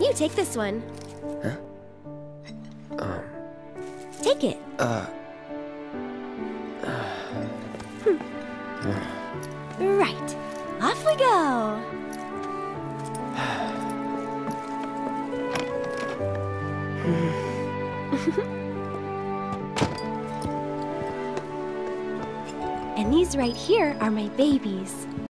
You take this one. Huh? Take it. Right. Off we go. And these right here are my babies.